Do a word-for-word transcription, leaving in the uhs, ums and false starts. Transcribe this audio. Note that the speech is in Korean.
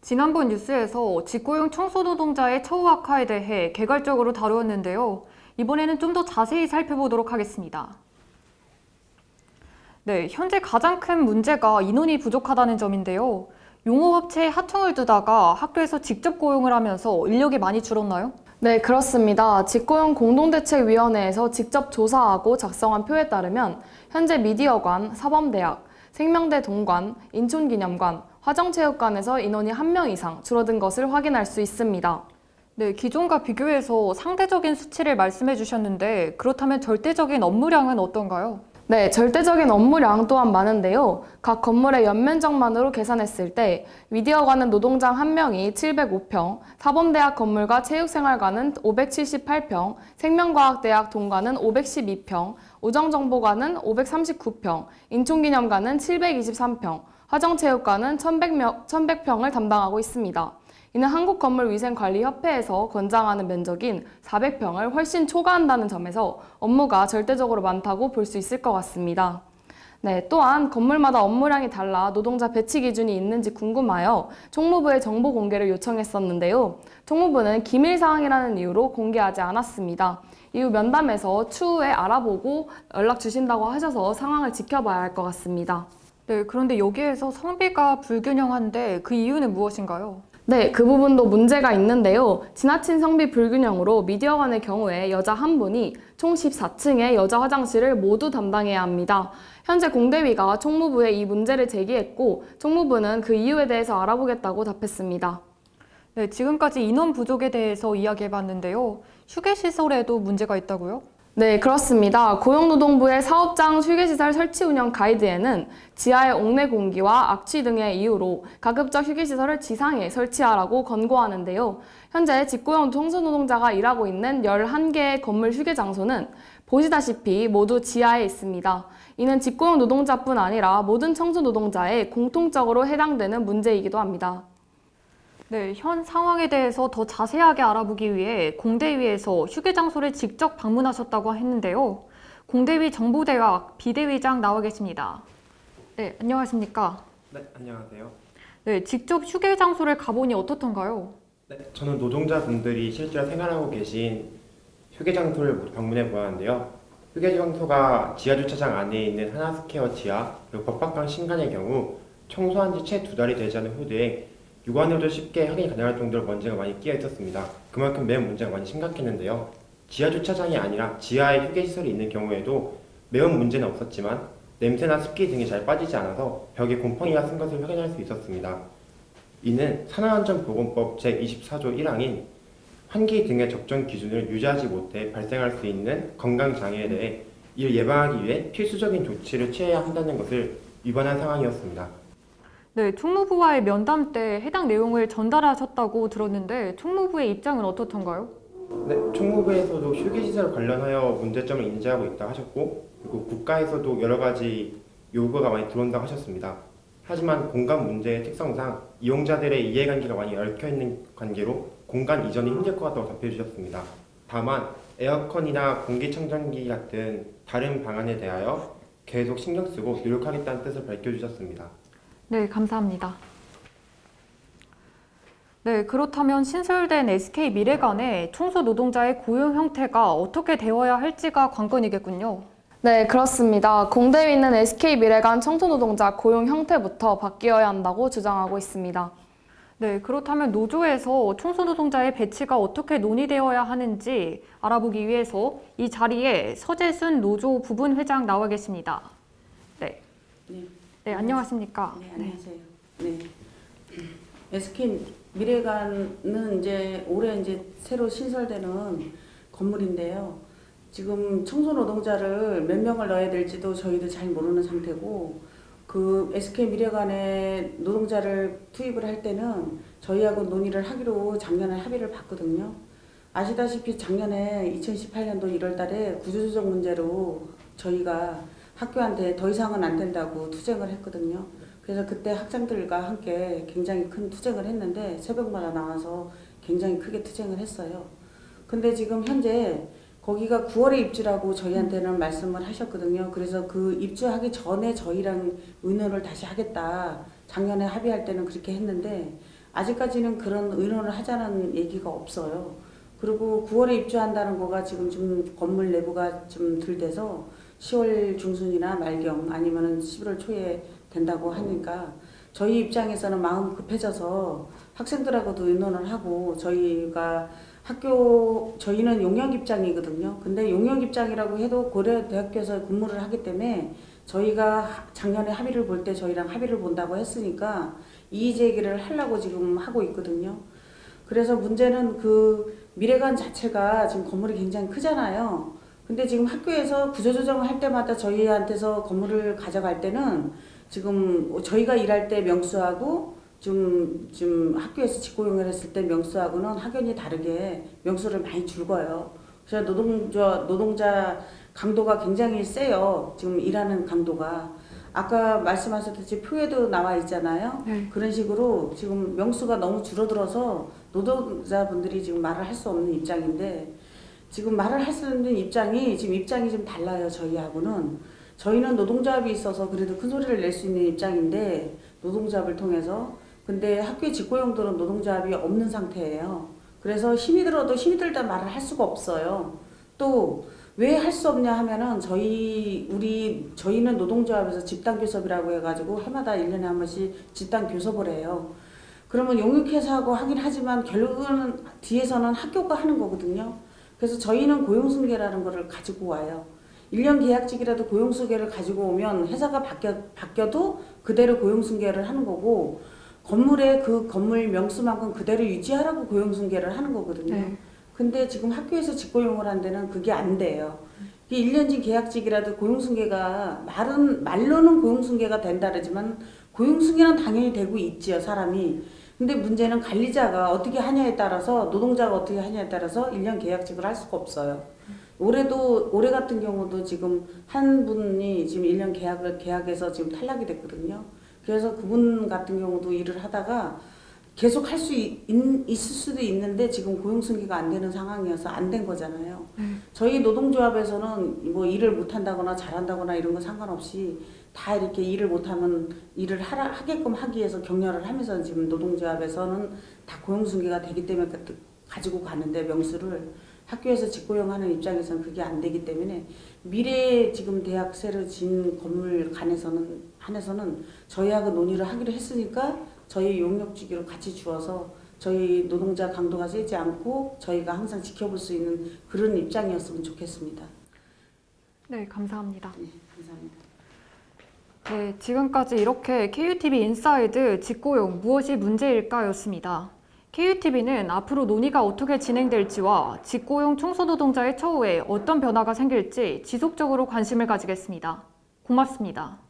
지난번 뉴스에서 직고용 청소노동자의 처우 악화에 대해 개괄적으로 다루었는데요. 이번에는 좀 더 자세히 살펴보도록 하겠습니다. 네, 현재 가장 큰 문제가 인원이 부족하다는 점인데요. 용역업체에 하청을 두다가 학교에서 직접 고용을 하면서 인력이 많이 줄었나요? 네, 그렇습니다. 직고용 공동대책위원회에서 직접 조사하고 작성한 표에 따르면 현재 미디어관, 사범대학, 생명대 동관, 인촌기념관, 화정체육관에서 인원이 한 명 이상 줄어든 것을 확인할 수 있습니다. 네, 기존과 비교해서 상대적인 수치를 말씀해 주셨는데 그렇다면 절대적인 업무량은 어떤가요? 네, 절대적인 업무량 또한 많은데요. 각 건물의 연면적만으로 계산했을 때 미디어관은 노동장 한 명이 칠백오 평, 사범대학 건물과 체육생활관은 오백칠십팔 평, 생명과학대학 동관은 오백십이 평, 우정정보관은 오백삼십구 평, 인촌기념관은 칠백이십삼 평, 화정체육관은 천백 평을 담당하고 있습니다. 이는 한국건물위생관리협회에서 권장하는 면적인 사백 평을 훨씬 초과한다는 점에서 업무가 절대적으로 많다고 볼 수 있을 것 같습니다. 네, 또한 건물마다 업무량이 달라 노동자 배치 기준이 있는지 궁금하여 총무부에 정보 공개를 요청했었는데요. 총무부는 기밀사항이라는 이유로 공개하지 않았습니다. 이후 면담에서 추후에 알아보고 연락 주신다고 하셔서 상황을 지켜봐야 할 것 같습니다. 네, 그런데 여기에서 성비가 불균형한데 그 이유는 무엇인가요? 네, 그 부분도 문제가 있는데요. 지나친 성비 불균형으로 미디어관의 경우에 여자 한 분이 총 십사 층의 여자 화장실을 모두 담당해야 합니다. 현재 공대위가 총무부에 이 문제를 제기했고 총무부는 그 이유에 대해서 알아보겠다고 답했습니다. 네, 지금까지 인원 부족에 대해서 이야기해봤는데요. 휴게시설에도 문제가 있다고요? 네, 그렇습니다. 고용노동부의 사업장 휴게시설 설치 운영 가이드에는 지하의 옥내 공기와 악취 등의 이유로 가급적 휴게시설을 지상에 설치하라고 권고하는데요. 현재 직고용 청소노동자가 일하고 있는 열한 개의 건물 휴게 장소는 보시다시피 모두 지하에 있습니다. 이는 직고용 노동자뿐 아니라 모든 청소노동자에 공통적으로 해당되는 문제이기도 합니다. 네, 현 상황에 대해서 더 자세하게 알아보기 위해 공대위에서 휴게 장소를 직접 방문하셨다고 했는데요. 공대위 정보대학 비대위장 나와 계십니다. 네, 안녕하십니까? 네, 안녕하세요. 네, 직접 휴게 장소를 가보니 어떻던가요? 네, 저는 노동자분들이 실제로 생활하고 계신 휴게 장소를 방문해 보았는데요. 휴게 장소가 지하 주차장 안에 있는 하나스퀘어 지하, 그리고 법학관 신간의 경우 청소한 지 채 두 달이 되지 않은 후대에 육안으로도 쉽게 확인이 가능할 정도로 먼지가 많이 끼어 있었습니다. 그만큼 매우 문제가 많이 심각했는데요. 지하 주차장이 아니라 지하에 휴게시설이 있는 경우에도 매우 문제는 없었지만 냄새나 습기 등이 잘 빠지지 않아서 벽에 곰팡이가 쓴 것을 확인할 수 있었습니다. 이는 산업안전보건법 제이십사 조 일 항인 환기 등의 적정 기준을 유지하지 못해 발생할 수 있는 건강장애에 대해 이를 예방하기 위해 필수적인 조치를 취해야 한다는 것을 위반한 상황이었습니다. 네, 총무부와의 면담 때 해당 내용을 전달하셨다고 들었는데 총무부의 입장은 어떻던가요? 네, 총무부에서도 휴게시설 관련하여 문제점을 인지하고 있다고 하셨고 그리고 국가에서도 여러 가지 요구가 많이 들어온다고 하셨습니다. 하지만 공간 문제의 특성상 이용자들의 이해관계가 많이 얽혀있는 관계로 공간 이전이 힘들 것 같다고 답해 주셨습니다. 다만 에어컨이나 공기청정기 같은 다른 방안에 대하여 계속 신경 쓰고 노력하겠다는 뜻을 밝혀주셨습니다. 네, 감사합니다. 네, 그렇다면 신설된 에스케이 미래관의 청소 노동자의 고용 형태가 어떻게 되어야 할지가 관건이겠군요. 네, 그렇습니다. 공대위는 에스케이 미래관 청소노동자 고용 형태부터 바뀌어야 한다고 주장하고 있습니다. 네, 그렇다면 노조에서 청소노동자의 배치가 어떻게 논의되어야 하는지 알아보기 위해서 이 자리에 서재순 노조 부분회장 나와 계십니다. 네. 네. 네, 안녕하십니까? 네, 안녕하세요. 네. 에스케이 미래관은 이제 올해 이제 새로 신설되는 건물인데요. 지금 청소 노동자를 몇 명을 넣어야 될지도 저희도 잘 모르는 상태고, 그 에스케이 미래관에 노동자를 투입을 할 때는 저희하고 논의를 하기로 작년에 합의를 봤거든요. 아시다시피 작년에 이천십팔 년도 일월 달에 구조조정 문제로 저희가 학교한테 더 이상은 안 된다고 투쟁을 했거든요. 그래서 그때 학생들과 함께 굉장히 큰 투쟁을 했는데 새벽마다 나와서 굉장히 크게 투쟁을 했어요. 근데 지금 현재 거기가 구월에 입주라고 저희한테는 말씀을 하셨거든요. 그래서 그 입주하기 전에 저희랑 의논을 다시 하겠다. 작년에 합의할 때는 그렇게 했는데 아직까지는 그런 의논을 하자는 얘기가 없어요. 그리고 구월에 입주한다는 거가 지금 좀 건물 내부가 좀 덜 돼서 시월 중순이나 말경 아니면은 십일월 초에 된다고 하니까 저희 입장에서는 마음 급해져서 학생들하고도 의논을 하고 저희가 학교 저희는 용역 입장이거든요. 근데 용역 입장이라고 해도 고려대학교에서 근무를 하기 때문에 저희가 작년에 합의를 볼 때 저희랑 합의를 본다고 했으니까 이의 제기를 하려고 지금 하고 있거든요. 그래서 문제는 그 미래관 자체가 지금 건물이 굉장히 크잖아요. 근데 지금 학교에서 구조조정을 할 때마다 저희한테서 건물을 가져갈 때는 지금 저희가 일할 때 명수하고 좀, 좀 학교에서 직고용을 했을 때 명수하고는 확연히 다르게 명수를 많이 줄거요. 그래서 노동자, 노동자 강도가 굉장히 세요. 지금 일하는 강도가. 아까 말씀하셨듯이 표에도 나와 있잖아요. 네. 그런 식으로 지금 명수가 너무 줄어들어서 노동자분들이 지금 말을 할 수 없는 입장인데 지금 말을 할 수 있는 입장이 지금 입장이 좀 달라요. 저희하고는. 저희는 노동조합이 있어서 그래도 큰 소리를 낼 수 있는 입장인데 노동조합을 통해서 근데 학교의 직고용들은 노동조합이 없는 상태예요. 그래서 힘이 들어도 힘이 들다 말을 할 수가 없어요. 또 왜 할 수 없냐 하면은 저희 우리 저희는 노동조합에서 집단 교섭이라고 해가지고 해마다 일 년에 한 번씩 집단 교섭을 해요. 그러면 용역회사하고 하긴 하지만 결국은 뒤에서는 학교가 하는 거거든요. 그래서 저희는 고용승계라는 거를 가지고 와요. 일 년 계약직이라도 고용승계를 가지고 오면 회사가 바뀌어, 바뀌어도 그대로 고용승계를 하는 거고 건물에 그 건물 명수만큼 그대로 유지하라고 고용승계를 하는 거거든요. 네. 근데 지금 학교에서 직고용을 한 데는 그게 안 돼요. 일 년직 계약직이라도 고용승계가 말은 말로는 고용승계가 된다 그러지만 고용승계는 당연히 되고 있지요, 사람이. 근데 문제는 관리자가 어떻게 하냐에 따라서 노동자가 어떻게 하냐에 따라서 일 년 계약직을 할 수가 없어요. 올해도 올해 같은 경우도 지금 한 분이 지금 일 년 계약을 계약해서 지금 탈락이 됐거든요. 그래서 그분 같은 경우도 일을 하다가 계속 할 수 있을 수도 있는데 지금 고용승계가 안 되는 상황이어서 안 된 거잖아요. 음. 저희 노동조합에서는 뭐 일을 못 한다거나 잘한다거나 이런 거 상관없이 다 이렇게 일을 못하면 일을 하라, 하게끔 하기 위해서 격려를 하면서 지금 노동조합에서는 다 고용승계가 되기 때문에 가지고 가는데 명수를 학교에서 직고용하는 입장에서는 그게 안 되기 때문에 미래 지금 대학 새로 진 건물 간에서는 한에서는 저희하고 논의를 하기로 했으니까 저희 용역주기로 같이 주어서 저희 노동자 강도가 세지 않고 저희가 항상 지켜볼 수 있는 그런 입장이었으면 좋겠습니다. 네, 감사합니다. 네, 감사합니다. 네, 지금까지 이렇게 케이유티비 인사이드 직고용 무엇이 문제일까였습니다. 케이유티비는 앞으로 논의가 어떻게 진행될지와 직고용 청소노동자의 처우에 어떤 변화가 생길지 지속적으로 관심을 가지겠습니다. 고맙습니다.